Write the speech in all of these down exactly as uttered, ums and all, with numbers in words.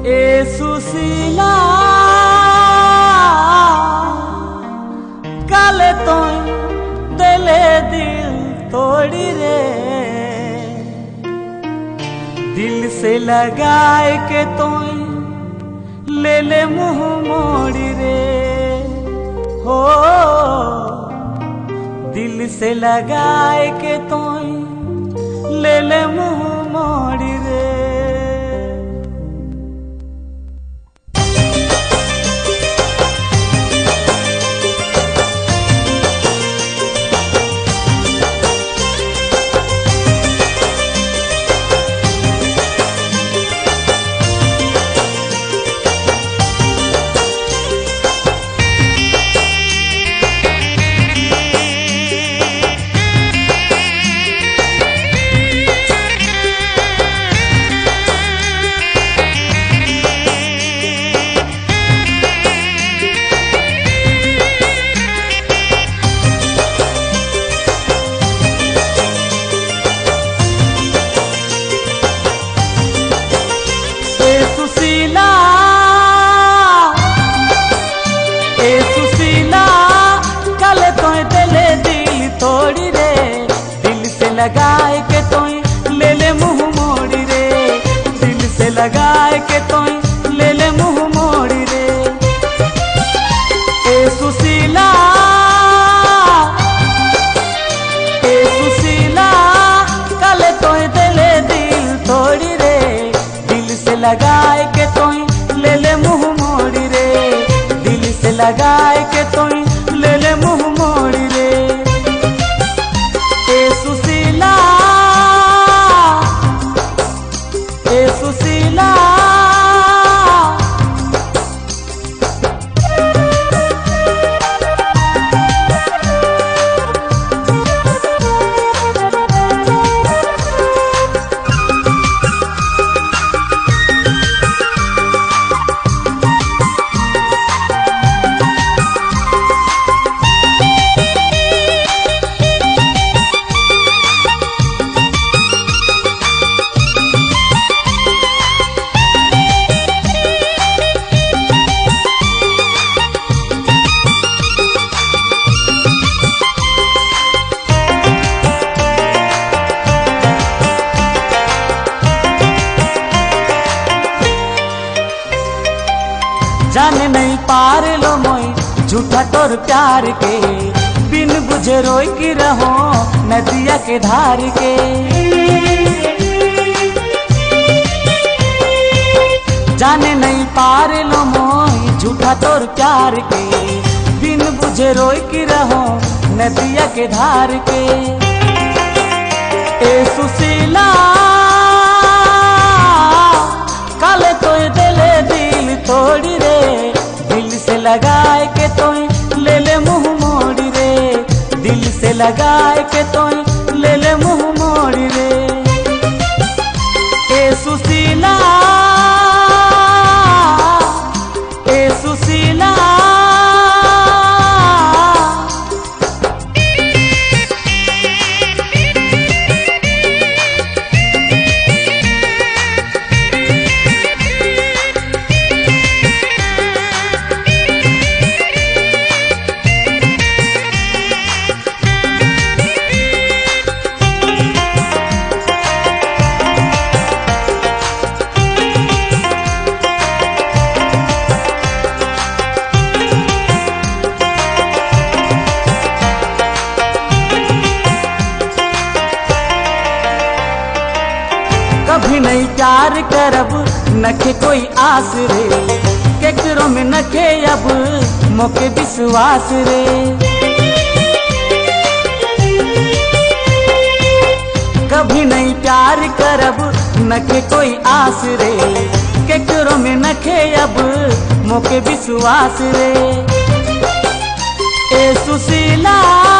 ए सुशीला कल तो दिले दिल तोड़ी रे, दिल से लगाए के तो ले ले मुंह मोड़ी रे। हो दिल से लगाए के तो ले ले मुंह मोड़ी रे। लगाए के तो ले ले मुंह मोड़ी रे, दिल से लगाए के तो ले ले मुंह मोड़ी रे। ए सुशीला ए सुशीला कल तो दिले दिल तोड़ी रे, दिल से लगाए के तो ले ले मुंह मोड़ी रे, दिल से लगाए के तो ले ले मुंह मोड़ी रे। ए सुशीला ए सुशीला जाने नहीं पार लो मोई झूठा तोर प्यार के, बिन बुझे रोई की रहो नदिया के धार के। जाने नहीं पार लो मोई झूठा तोर प्यार के, बिन बुझे रोई की रहो नदिया के धार के। ए सुशीला कल तो दिले दिल तोड़ी रे, दिल से लगाए के तो ले ले मुंह मोड़ी रे, दिल से लगाए के तो ले ले मुंह मोड़ी रे। ए सुशीला ए सुशीला कभी नहीं प्यार करब नखे कोई आस रे, केकरो में नखे अब मोके विश्वास रे। कभी नहीं प्यार करब नखे कोई आस रे, केकरो में नखे अब मोके विश्वास रे। ए सुशीला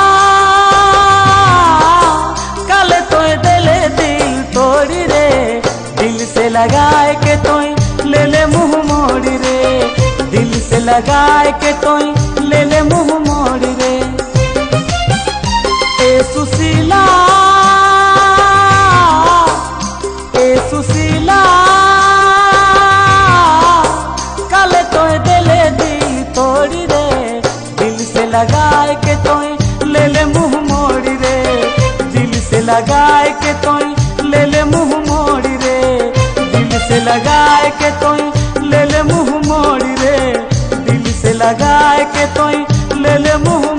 कल तो दिले दिल तोड़ी रे, दिल से लगाए के तो ले ले मुंह मोड़ी रे, दिल से लगाए के तो ले ले मुंह मोड़ी रे। ए सुशीला ए सुशीला लगाए के तोई ले ले मुंह मोड़ी रे, दिल से लगाए के तोई ले ले मुंह मोड़ी रे, दिल से लगाए के तोई ले ले मुंह मोड़ी रे, दिल से लगाए के तोई ले ले मुंह